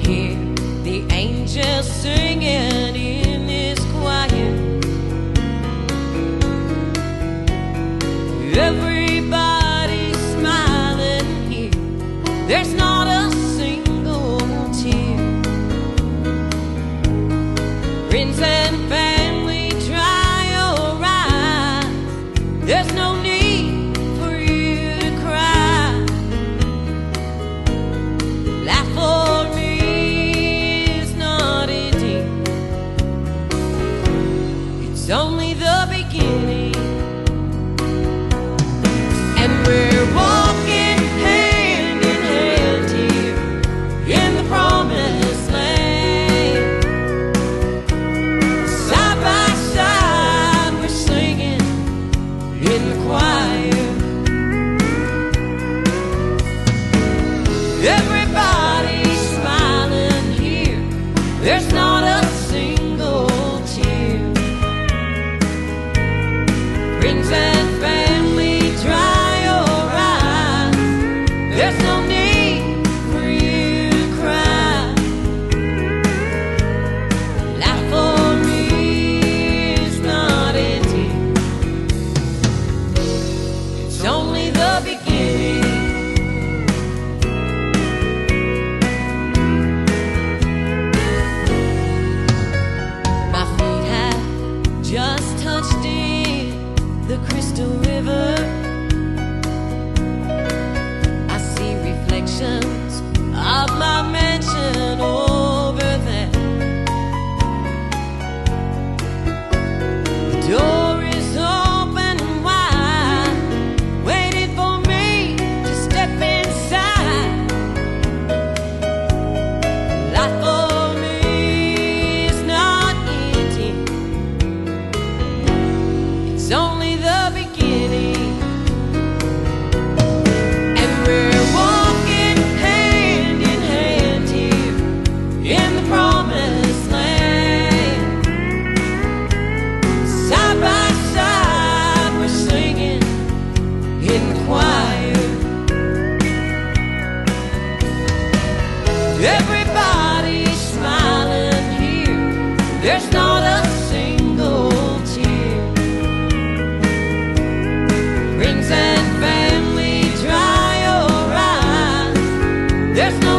hear the angels singing in this choir. Everybody's smiling here. There's not a single tear. Friends and family, dry your eyes. There's no need for you to cry. Laugh for me is not ending. It's only the beginning. And we're walking hand in hand here in the promised land. Side by side we're singing in the choir. Everybody's smiling here. There's not a single tear. Friends and family, dry your eyes. There's no need for you to cry. Life for me is not ending. It's only the beginning. My feet have just touched in the crystal river. I see reflections of my mansion over there. The door is open wide, waiting for me to step inside. Life for me is not ending. It's only the beginning. And we're walking hand in hand here in the promised land. Side by side we're singing in the choir. Everybody's smiling here. There's not a single tear. Friends and family, dry your eyes. There's no